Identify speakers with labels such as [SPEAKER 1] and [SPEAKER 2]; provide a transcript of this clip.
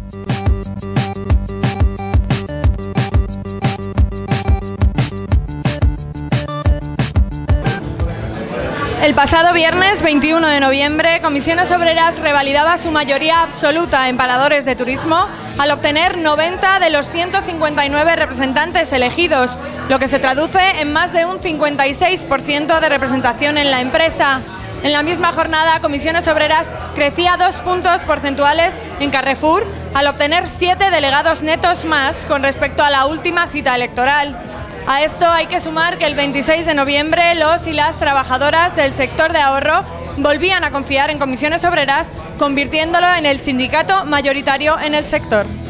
[SPEAKER 1] El pasado viernes 21 de noviembre, Comisiones Obreras revalidaba su mayoría absoluta en paradores de turismo al obtener 90 de los 159 representantes elegidos, lo que se traduce en más de un 56% de representación en la empresa. En la misma jornada, Comisiones Obreras crecía 2 puntos porcentuales en Carrefour al obtener 7 delegados netos más con respecto a la última cita electoral. A esto hay que sumar que el 26 de noviembre los y las trabajadoras del sector de ahorro volvían a confiar en Comisiones Obreras, convirtiéndolo en el sindicato mayoritario en el sector.